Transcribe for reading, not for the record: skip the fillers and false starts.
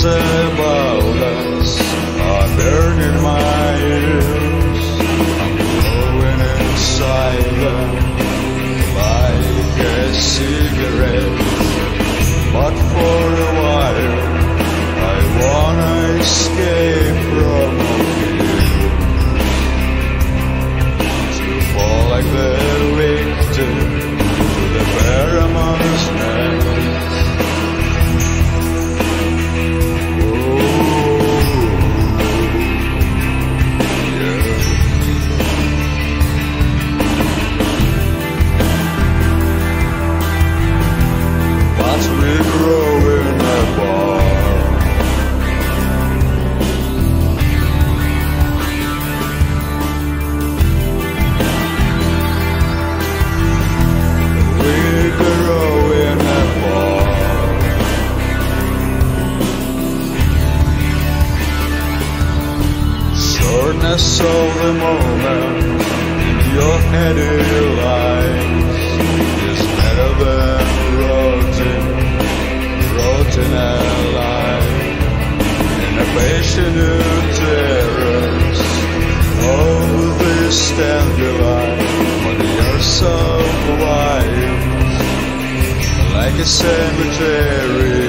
stories about us are burning my ears. I'm growing in silence like a cigarette. But for a while I wanna escape from here, to fall like the victim to the Paramount's nest. Shortness of the moment in your heady lies is better than rotting alive in a passionate terrace of this dandelion on the earth of white, like a cemetery